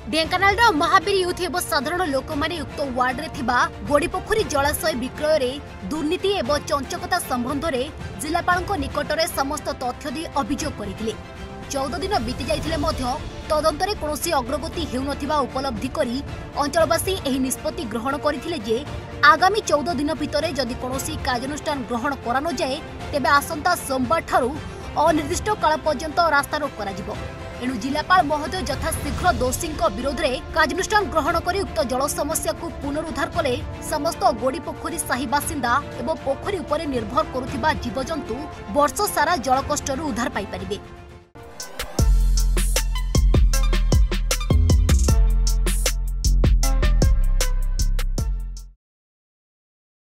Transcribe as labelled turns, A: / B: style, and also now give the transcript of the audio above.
A: Dhenkanal Mahavir youth एवं साधारण लोक मैंने उक्त वार्ड में गोड़ीपोखरी जलाशय विक्रय दुर्नीति एवं चंचकता संबंध में जिलापाल निकट में समस्त तथ्य दी अभियोग करते 14 दिन बीती जाइथिले मध्य तदंतरे कौनसी अग्रगति हेउनथिबा उपलब्धि करी अंचलवासी एही निष्पत्ति ग्रहण करथिले जे आगामी 14 दिन भितरे जदि कौनसी कार्यानुष्ठान ग्रहण करा न जाए तेबे आसंता सोमवार ठारू अनिर्दिष्ट काल पर्यंत रास्तारोक कराजिबो। एणु जिलापाल महोदय यथाशीघ्र दोषी विरोध में कार्यानुष्ठान ग्रहण कर उक्त जल समस्या को पुनरुद्धार कले समस्त गोड़ीपोखरी साही बासिंदा एवं पोखरी उपरे निर्भर करुथिबा जीवजंतु वर्ष सारा जल कष्टरू उद्धार पाई परिबे।